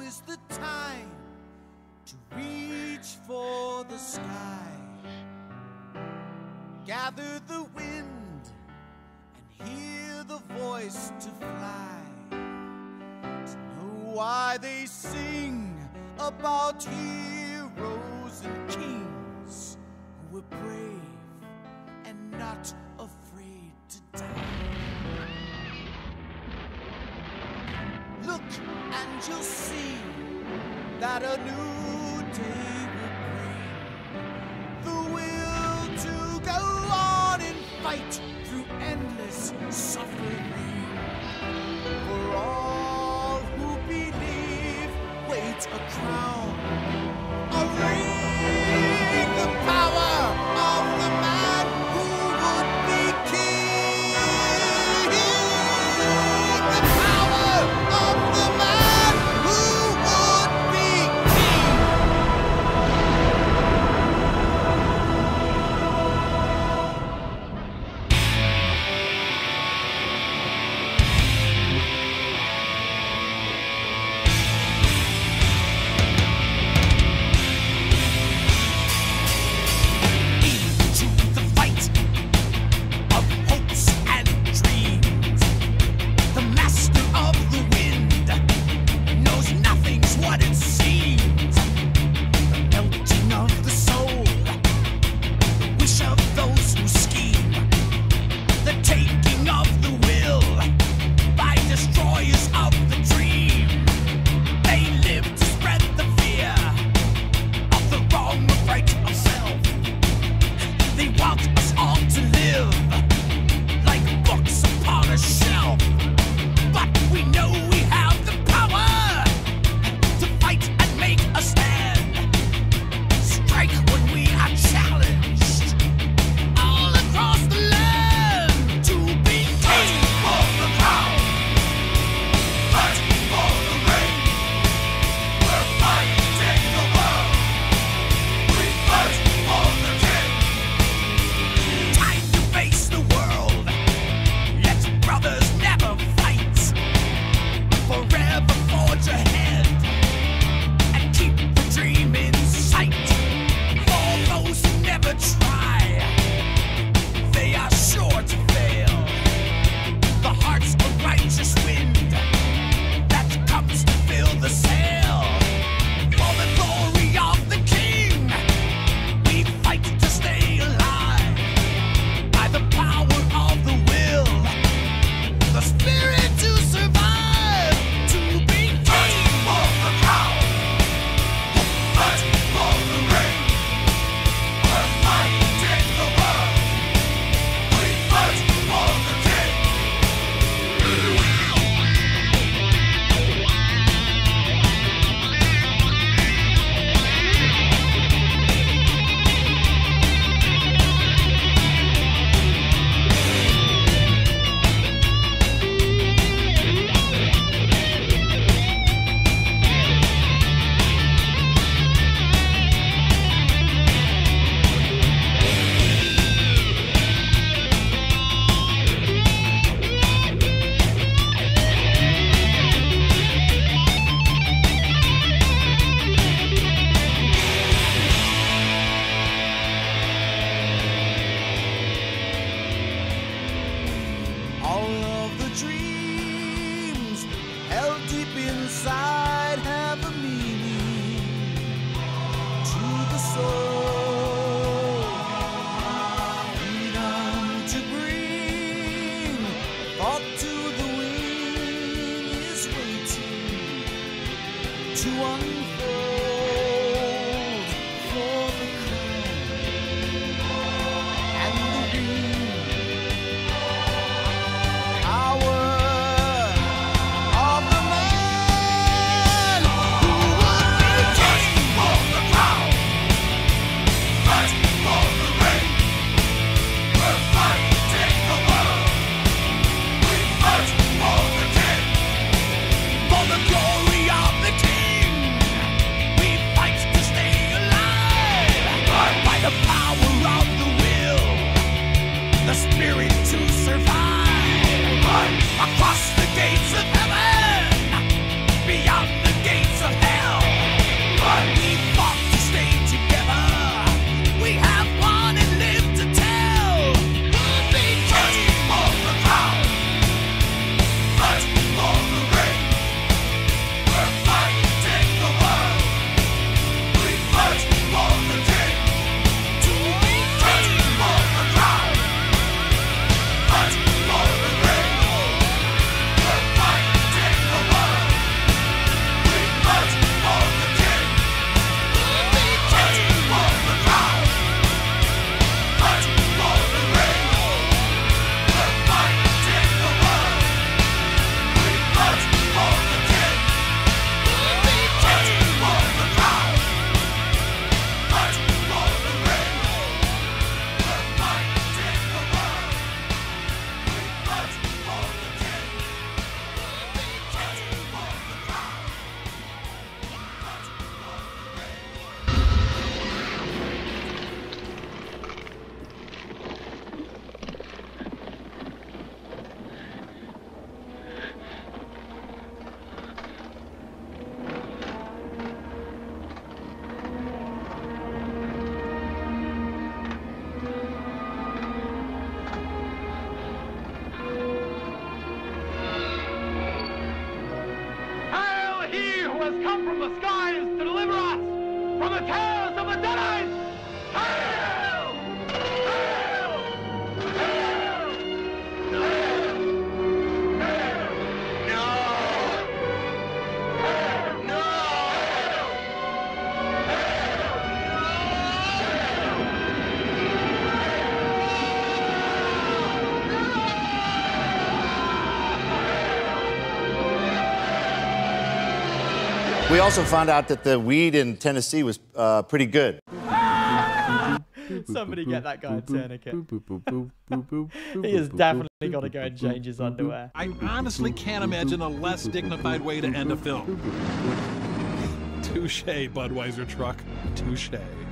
is the time to reach for the sky. Gather the wind and hear the voice to fly. To know why they sing about heroes and kings who were brave and not afraid to die. Look and you'll see that a new day will bring the will to go on and fight through endless suffering. For all who believe wait a crown, a ring, the power of the man who would be king. The power of the man who would be king. from the skies to deliver us from the tales of the Deadites! Hail! Hail! Hail! Hail! No! We also found out that the weed in Tennessee was pretty good. Somebody get that guy a tourniquet. He has definitely got to go and change his underwear. I honestly can't imagine a less dignified way to end a film. Touche, Budweiser truck. Touche.